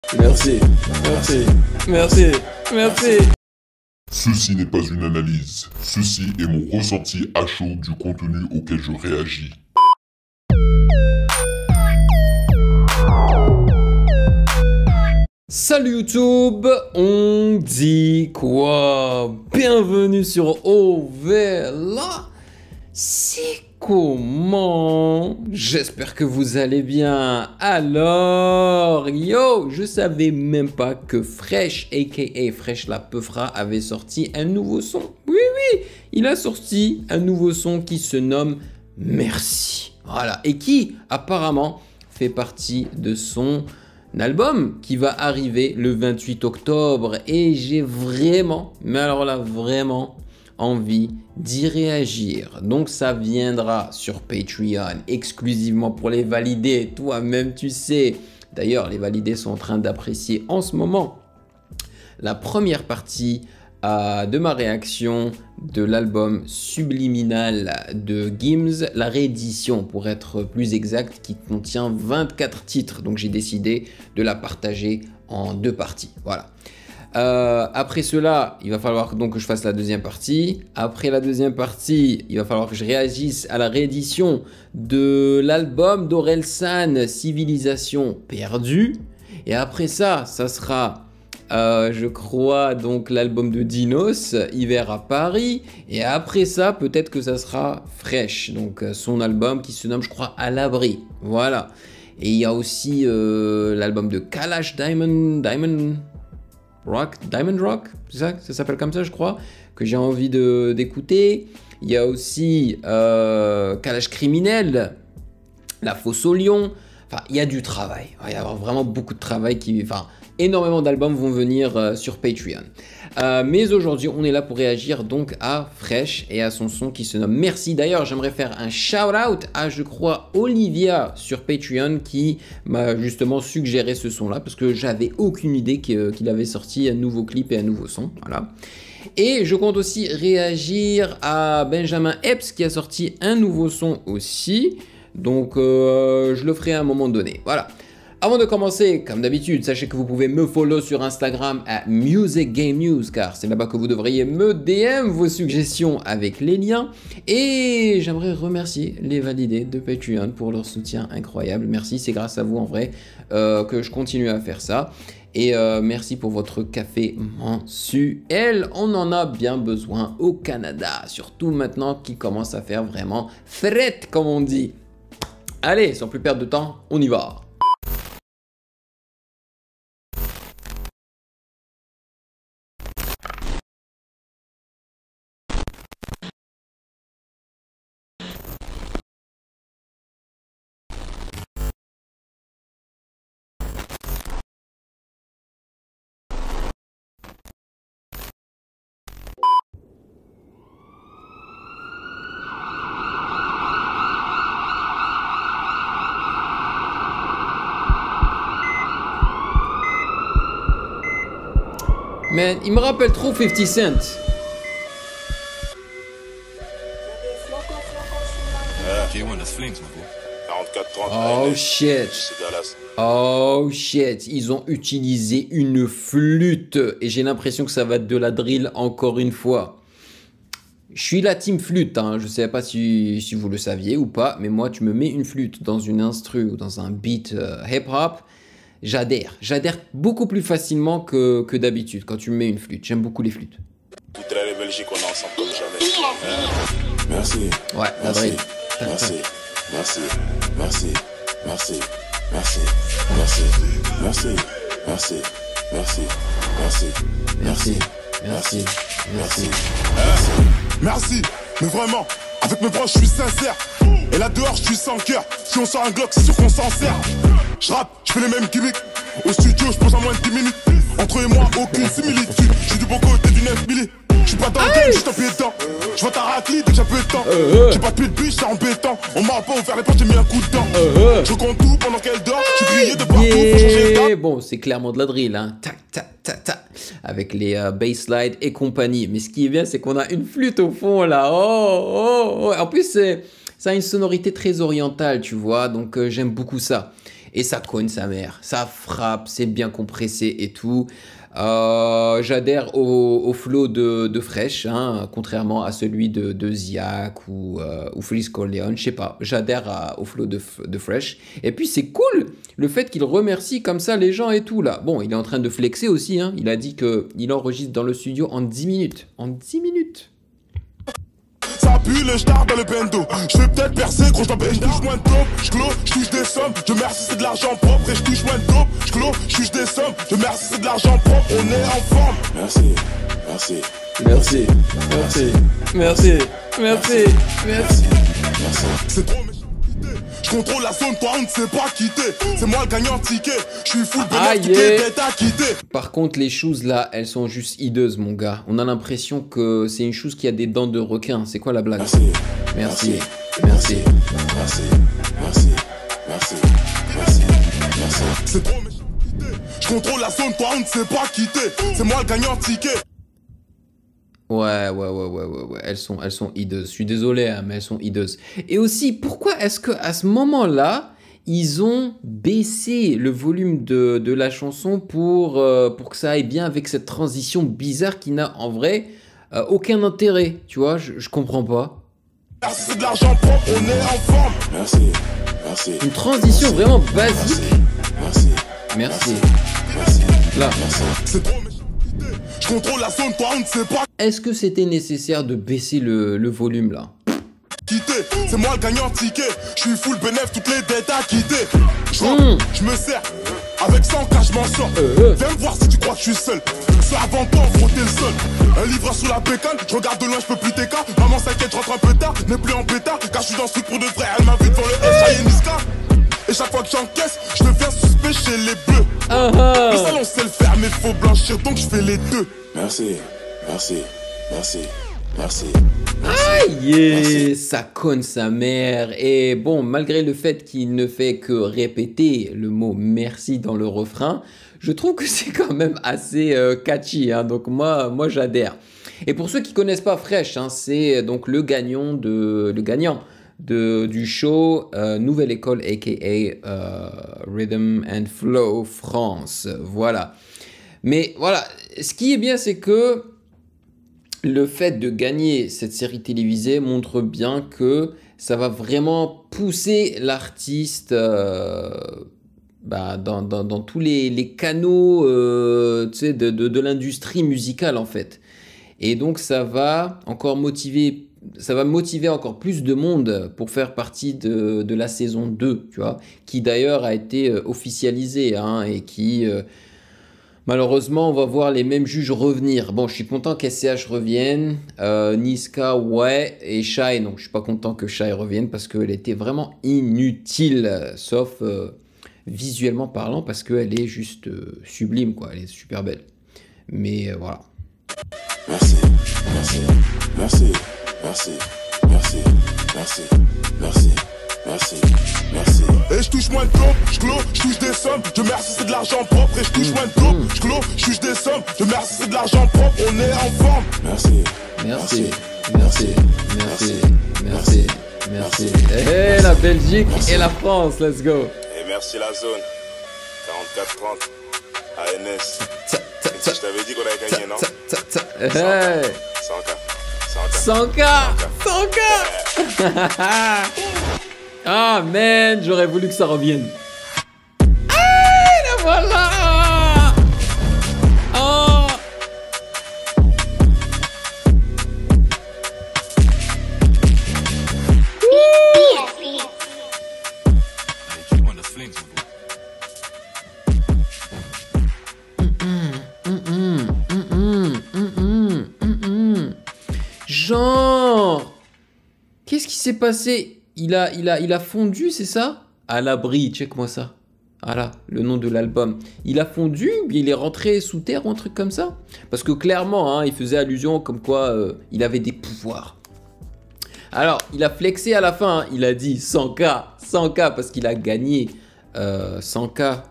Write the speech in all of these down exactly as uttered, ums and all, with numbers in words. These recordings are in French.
Merci, merci, merci, merci. Ceci n'est pas une analyse, ceci est mon ressenti à chaud du contenu auquel je réagis. Salut YouTube, on dit quoi? Bienvenue sur Ovela. C'est comment? J'espère que vous allez bien. Alors, yo, je savais même pas que Fresh, aka Fresh la Peufra, avait sorti un nouveau son. Oui, oui, il a sorti un nouveau son qui se nomme Merci. Voilà, et qui apparemment fait partie de son album qui va arriver le vingt-huit octobre. Et j'ai vraiment, mais alors là, vraiment envie d'y réagir. Donc ça viendra sur Patreon exclusivement pour les validés. Toi-même tu sais. D'ailleurs les validés sont en train d'apprécier en ce moment la première partie euh, de ma réaction de l'album Subliminal de Gims, la réédition pour être plus exact, qui contient vingt-quatre titres. Donc j'ai décidé de la partager en deux parties. Voilà. Euh, après cela, il va falloir donc que je fasse la deuxième partie. Après la deuxième partie, il va falloir que je réagisse à la réédition de l'album d'Orelsan, Civilisation perdue. Et après ça, ça sera, euh, je crois, donc l'album de Dinos, Hiver à Paris. Et après ça, peut-être que ça sera Fresh, donc son album qui se nomme, je crois, À l'abri. Voilà. Et il y a aussi euh, l'album de Kalash Diamond, Diamond Rock, Diamond Rock, c'est ça, ça s'appelle comme ça je crois, que j'ai envie de d'écouter. Il y a aussi euh, Kalash Criminel, La Fosse au Lion. Enfin, il y a du travail. Il va y avoir vraiment beaucoup de travail qui, enfin, énormément d'albums vont venir euh, sur Patreon. Euh, mais aujourd'hui, on est là pour réagir donc à Fresh et à son son qui se nomme Merci. D'ailleurs, j'aimerais faire un shout-out à, je crois, Olivia sur Patreon qui m'a justement suggéré ce son-là parce que j'avais aucune idée qu'il avait sorti un nouveau clip et un nouveau son. Voilà. Et je compte aussi réagir à Benjamin Epps qui a sorti un nouveau son aussi. Donc, euh, je le ferai à un moment donné. Voilà. Avant de commencer, comme d'habitude, sachez que vous pouvez me follow sur Instagram à Music Game News, car c'est là-bas que vous devriez me D M vos suggestions avec les liens. Et j'aimerais remercier les validés de Patreon pour leur soutien incroyable. Merci, c'est grâce à vous en vrai euh, que je continue à faire ça. Et euh, merci pour votre café mensuel. On en a bien besoin au Canada, surtout maintenant qu'il commence à faire vraiment fret, comme on dit. Allez, sans plus perdre de temps, on y va. Man, il me rappelle trop fifty Cent. Oh shit. Oh shit. Ils ont utilisé une flûte. Et j'ai l'impression que ça va être de la drill encore une fois. Je suis la team flûte, hein. Je sais pas si, si vous le saviez ou pas. Mais moi, tu me mets une flûte dans une instru ou dans un beat euh, hip-hop. J'adhère, j'adhère beaucoup plus facilement que, que d'habitude quand tu me mets une flûte. J'aime beaucoup les flûtes. Toute la Belgique, on est ensemble comme jamais. Merci. Ouais, la merci. Merci. Merci. Merci. Merci. Merci. Merci. Merci. Merci. Merci. Merci. Merci. Merci. Merci. Merci. Mais vraiment, avec mes proches, je suis sincère. Et là dehors, je suis sans cœur. Si on sort un Glock, c'est sûr qu'on s'en sert. Je rappe, je fais les mêmes gimmicks. Au studio, je pose en moins de dix minutes. Entre eux et moi, aucune similitude. Je suis du bon côté du neuf milli. Je suis pas dans le game, juste un pied dedans. Je vois ta raclée dès que j'ai un peu de temps. J'ai pas de pied de biche, c'est embêtant. On m'a pas ouvert les portes, j'ai mis un coup de dent. Je compte tout pendant qu'elle dort. Je suis grillé de partout, faut changer de temps. Bon, c'est clairement de la drill, hein. Tac, tac, tac, tac. Avec les euh, bass slides et compagnie. Mais ce qui est bien, c'est qu'on a une flûte au fond, là. Oh, oh, oh. En plus, c'est... ça a une sonorité très orientale, tu vois, donc euh, j'aime beaucoup ça. et ça cogne sa mère. Ça frappe, c'est bien compressé et tout. Euh, J'adhère au, au flow de, de Fresh, hein, contrairement à celui de, de Ziak ou, euh, ou Freeze Corleone, je sais pas. J'adhère à- au flow de, de Fresh. Et puis c'est cool le fait qu'il remercie comme ça les gens et tout là. Bon, il est en train de flexer aussi, hein. Il a dit qu'il enregistre dans le studio en dix minutes. En dix minutes. Ça pue le star dans le bendo. Je vais peut-être percer, gros, je touche moins de dope. Je clôt, je touche des sommes. Je merci, c'est de l'argent propre. Et je touche moins de dope. Je clôt, je touche des sommes. Je merci, c'est de l'argent propre. On est en forme. Merci, merci, Merci, merci, merci, merci, merci. merci. C'est trop méchant. Je contrôle la zone, toi on ne sait pas quitter. C'est moi le gagnant ticket. Je suis full Ah, bénéfique, yeah. tête à quitter. Par contre, les choses là, elles sont juste hideuses, mon gars. On a l'impression que c'est une chose qui a des dents de requin. C'est quoi la blague? Merci, Merci, merci. merci, merci, merci, merci, merci. C'est trop méchant. Je contrôle la zone, toi on ne sait pas quitter. C'est moi le gagnant ticket. Ouais, ouais, ouais, ouais, ouais, ouais. Elles sont, elles sont hideuses. Je suis désolé, hein, mais elles sont hideuses. Et aussi, pourquoi est-ce que à ce moment-là, ils ont baissé le volume de, de la chanson pour, euh, pour que ça aille bien avec cette transition bizarre qui n'a en vrai euh, aucun intérêt. Tu vois, je, je comprends pas. Merci, c'est de l'argent propre, on est en forme. Merci, merci. Une transition vraiment basique. Merci, Merci. merci, Là. merci. C'est trop méchant. Je contrôle la zone, toi on ne sait pas Est-ce que c'était nécessaire de baisser le, le volume là? quitter. C'est moi le gagnant ticket. Je suis full bénéf, toutes les dettes à quitter. Je Mm. je me sers. Avec cent cas, je m'en sors. Euh, euh. Viens me voir si tu crois que je suis seul. C'est avant toi, gros, t'es le seul. Un livre sous la bécane. Je regarde de loin, je peux plus t'écarter. Maman s'inquiète, je rentre un peu tard. N'est plus en pétard. Car je suis dans ce truc pour de vrai. Elle m'a vu devant le S, ça y est, Niska. Et chaque fois que j'encaisse, je deviens suspect chez les bleus. Ah Le ah. salon sait le faire, mais faut blanchir, donc je fais les deux. Merci, merci, merci, merci. Yeah, ça conne sa mère. Et bon, malgré le fait qu'il ne fait que répéter le mot merci dans le refrain, je trouve que c'est quand même assez euh, catchy, hein. Donc moi, moi j'adhère. Et pour ceux qui connaissent pas Fresh, hein, c'est donc le gagnant de le gagnant de du show euh, Nouvelle École, aka euh, Rhythm and Flow France. Voilà. Mais voilà, ce qui est bien, c'est que le fait de gagner cette série télévisée montre bien que ça va vraiment pousser l'artiste euh, bah, dans, dans, dans tous les, les canaux euh, tu sais, de, de, de l'industrie musicale en fait. Et donc ça va encore motiver, ça va motiver encore plus de monde pour faire partie de, de la saison deux, tu vois, qui d'ailleurs a été euh, officialisée, hein, et qui... euh, malheureusement, on va voir les mêmes juges revenir. Bon, je suis content qu'S C H revienne, euh, Niska, ouais, et Shai, non, je suis pas content que Shai revienne parce qu'elle était vraiment inutile, sauf euh, visuellement parlant, parce qu'elle est juste euh, sublime, quoi, elle est super belle. Mais euh, voilà. Merci, merci, merci, merci, merci, merci, merci, merci, merci. Et je touche moins de dope, je clôt, je touche des sommes. Je merci, c'est de l'argent propre. Et je touche moins de dope, je clôt, je touche des sommes. Je merci, c'est de l'argent propre. On est en forme. Merci, Merci, merci, merci, merci, merci. Et la Belgique et la France, let's go. Et merci la zone. quarante-quatre trente, A N S. Tsa, tsa, tsa, Je t'avais dit qu'on avait gagné, non? tsa, tsa, tsa. Hey. cent K, cent K. cent K, cent K. Ah man, j'aurais voulu que ça revienne. Ah, la voilà. Oh. Genre, qu'est-ce qui s'est passé? Il a, il a, il a fondu, c'est ça? À l'abri, check-moi ça. Ah là, le nom de l'album. Il a fondu, puis il est rentré sous terre ou un truc comme ça? Parce que clairement, hein, il faisait allusion comme quoi euh, il avait des pouvoirs. Alors, il a flexé à la fin, hein. Il a dit cent K, cent K parce qu'il a gagné euh, cent K euh,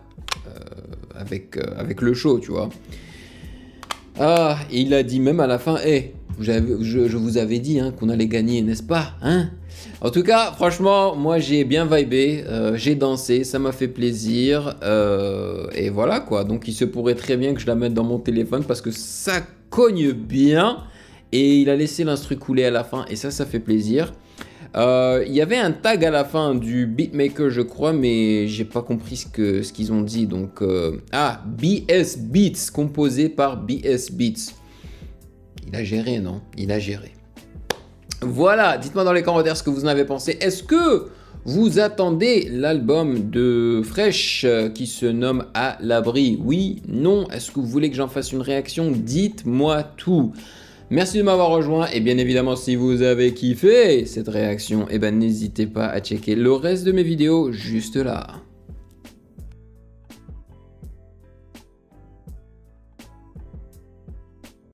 avec, euh, avec le show, tu vois. Ah, et il a dit même à la fin, hé, hey, je, je vous avais dit hein, qu'on allait gagner, n'est-ce pas hein? En tout cas, franchement, moi j'ai bien vibé, euh, j'ai dansé, ça m'a fait plaisir. Euh, et voilà quoi, donc il se pourrait très bien que je la mette dans mon téléphone parce que ça cogne bien. Et il a laissé l'instru couler à la fin et ça, ça fait plaisir. Euh, il y avait un tag à la fin du beatmaker, je crois, mais j'ai pas compris ce que ce qu'ils ont dit. Donc, euh, ah, B S Beats, composé par B S Beats. Il a géré, non? Il a géré. Voilà, dites-moi dans les commentaires ce que vous en avez pensé. Est-ce que vous attendez l'album de Fresh euh, qui se nomme À l'abri? Oui, non? Est-ce que vous voulez que j'en fasse une réaction? Dites-moi tout. Merci de m'avoir rejoint et bien évidemment si vous avez kiffé cette réaction, eh ben n'hésitez pas à checker le reste de mes vidéos juste là.